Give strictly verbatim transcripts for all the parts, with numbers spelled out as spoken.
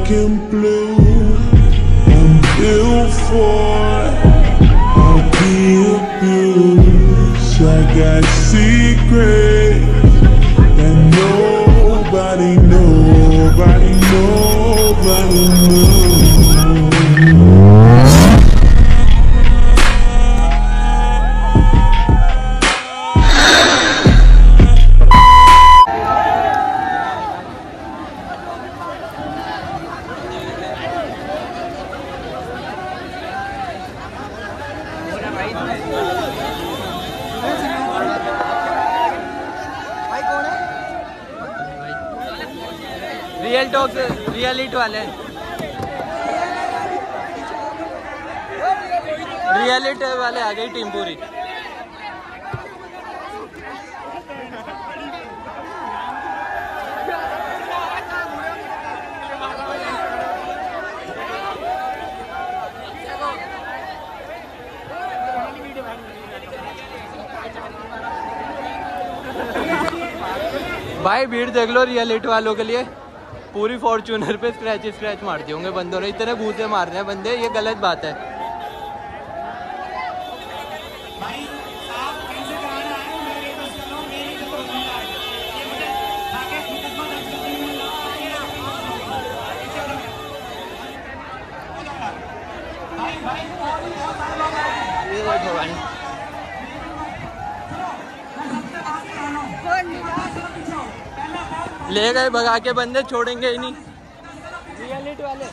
black and blue. I'm built for abuse. I got secrets that nobody, nobody, nobody knows. Real talk real hit वाले real hit वाले आ गई team पूरी। भाई भीड़ देख लो रियल हिट वालों के लिए, पूरी फॉर्च्यूनर पे स्क्रैच स्क्रैच मार दिए होंगे बंदों ने, इतने घूसे मार रहे हैं बंदे, ये गलत बात है। ये देखो भाई ले गए भगा के बंदे, छोड़ेंगे ही नहीं रियल हिट वाले।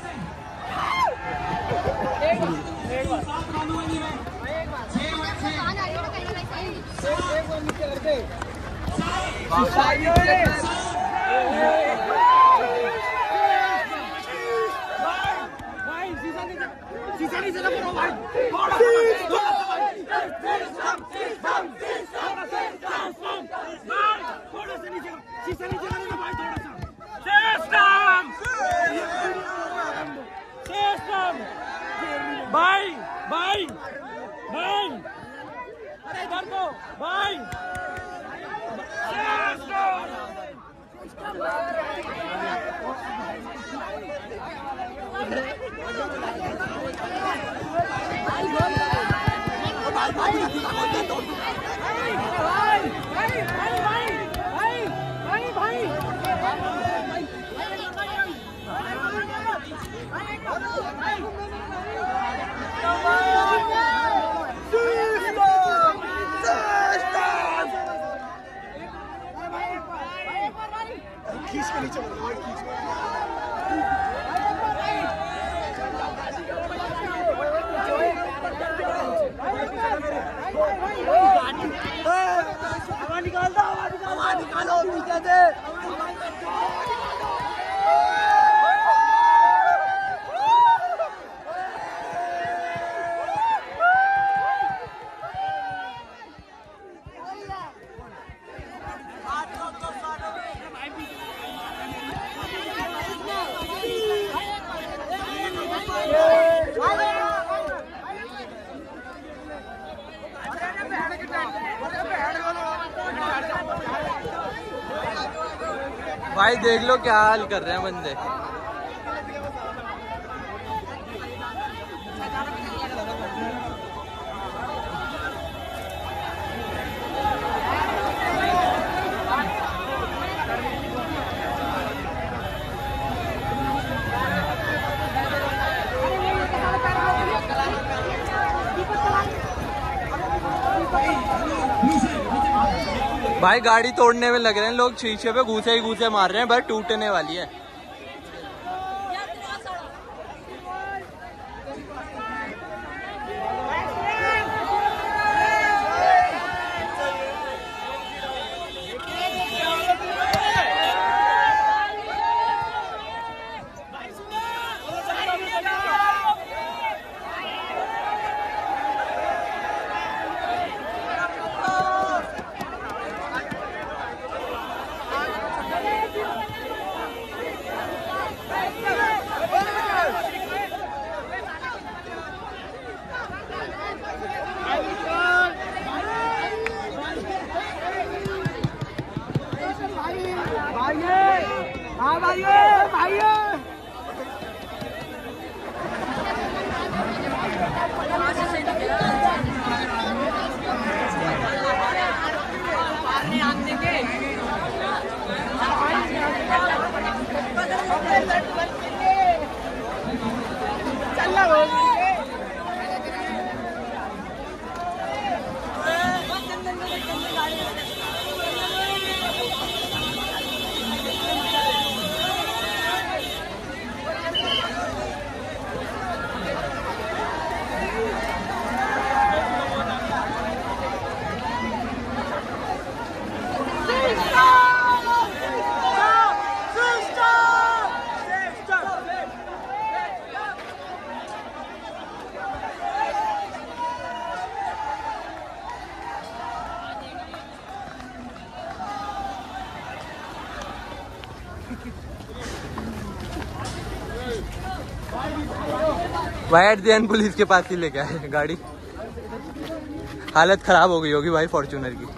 भाई भाई भाई अरे इधर को भाई खींच के नीचे हवा निकाल दो, हवा निकालो नीचे से। भाई देख लो क्या हाल कर रहे हैं बंदे। भाई गाड़ी तोड़ने में लग रहे हैं लोग, शीशे पे घूसे ही घूसे मार रहे हैं, बस टूटने वाली है। भाई एट द एंड पुलिस के पास ही लेके आए गाड़ी। हालत खराब हो गई होगी भाई फॉर्च्यूनर की।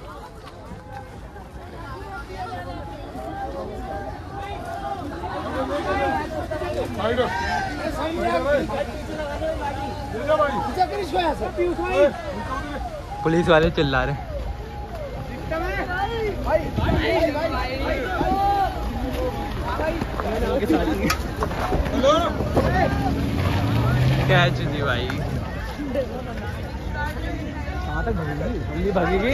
पुलिस वाले चिल्ला रहे हैं। कैच दी भाई। कहाँ तक भागेगी? भागेगी।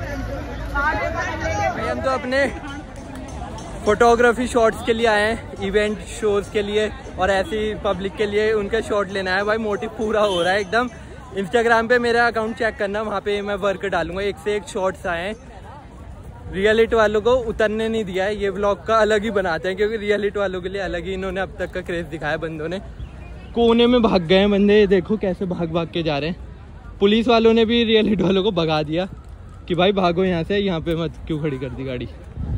भाई हम तो अपने फोटोग्राफी शॉट्स के लिए आए हैं, इवेंट शोज के लिए और ऐसी पब्लिक के लिए उनका शॉट लेना है। भाई मोटिव पूरा हो रहा है एकदम। इंस्टाग्राम पे मेरा अकाउंट चेक करना, वहाँ पे मैं वर्क डालूंगा। एक से एक शॉट्स आए हैं। रियलिटी वालों को उतरने नहीं दिया है। ये व्लॉग का अलग ही बनाते हैं क्योंकि रियलिटी वालों के लिए अलग ही इन्होंने अब तक का क्रेज दिखाया। बंदों ने कोने में भाग गए हैं बंदे, देखो कैसे भाग भाग के जा रहे हैं। पुलिस वालों ने भी रियलिटी वालों को भगा दिया कि भाई भागो यहाँ से, यहाँ पे मत क्यों खड़ी कर दी गाड़ी।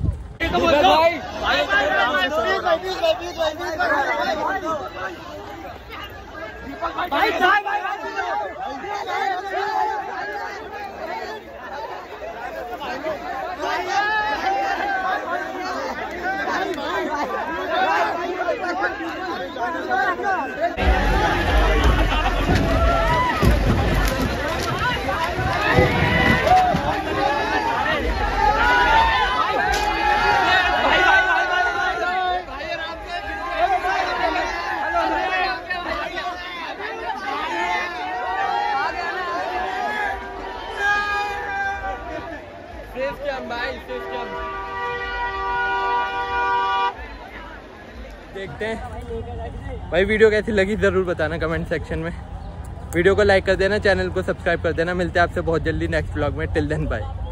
देखते हैं भाई वीडियो कैसी लगी जरूर बताना कमेंट सेक्शन में। वीडियो को लाइक कर देना, चैनल को सब्सक्राइब कर देना। मिलते हैं आपसे बहुत जल्दी नेक्स्ट व्लॉग में। Till then bye.